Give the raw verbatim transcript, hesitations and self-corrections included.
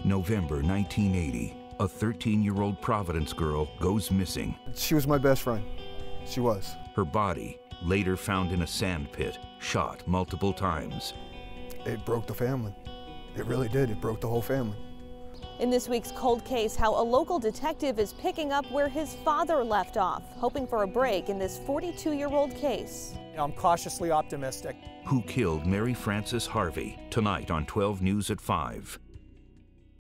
November nineteen eighty, a thirteen-year-old Providence girl goes missing. She was my best friend. She was. Her body, later found in a sand pit, shot multiple times. It broke the family. It really did. It broke the whole family. In this week's Cold Case, how a local detective is picking up where his father left off, hoping for a break in this forty-two-year-old case. I'm cautiously optimistic. Who killed Mary Frances Harvey? Tonight on twelve News at five.